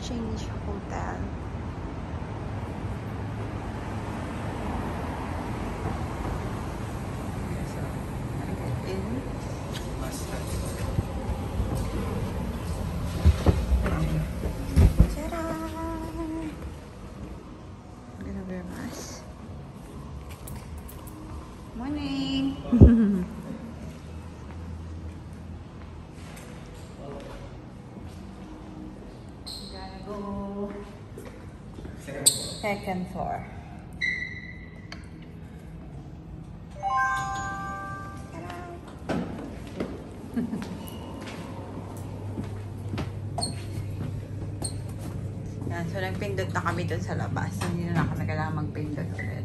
Exchange Hotel. So, I get in. Ta-da! I'm gonna wear mask. Morning! Second floor. Yan, so nagpindot na kami dun sa labas. So, hindi na kami kailangan magpindot ulit.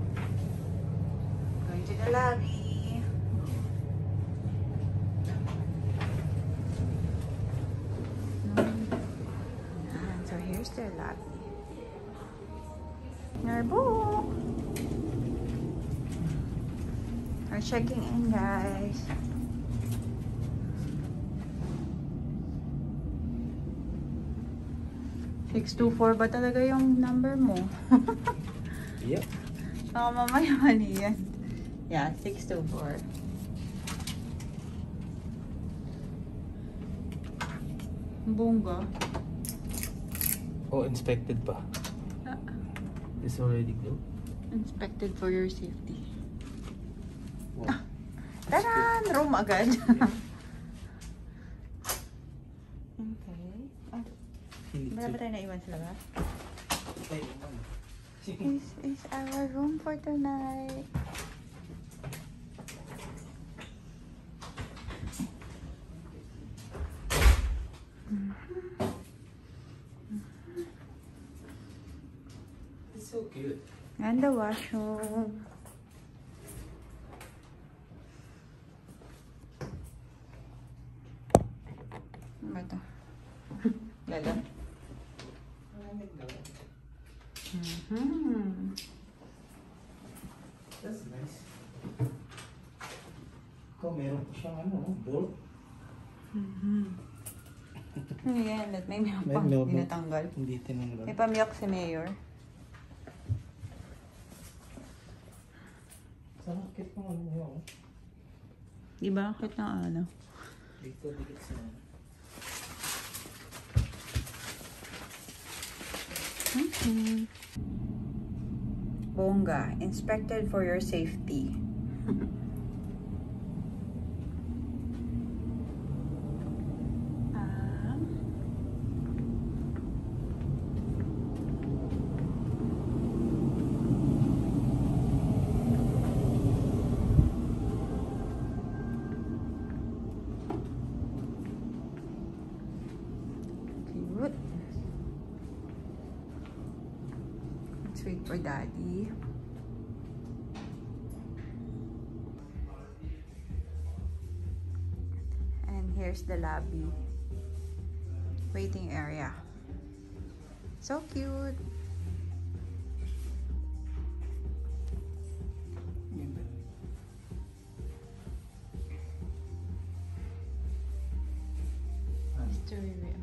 Going to the lobby. Yan, so here's their lobby. Narbo! We're checking in, guys. $624 ba talaga yung number mo? Yep. Baka mamaya mali yan. Yeah, 624. Bongga. Oh, inspected pa. It's already closed. Inspected for your safety. Wow. Taran! Room agad. Okay. Oh, wala ba tayo naiwan sa labas? This is our room for tonight. It's so cute. And the washroom. Ano ba ito? Lalo. That's nice. Kung meron po siyang bolt. Ano yan? May milk May pang milk. tinatanggal. Hindi tinanggal. May pamilk si Mayor. Sa market mo yun. Diba? Bakit na ano? Dito, dikit sa Bongga. Inspected for your safety. Cute. Let's wait for Daddy. And here's the lobby. Waiting area. So cute. History room.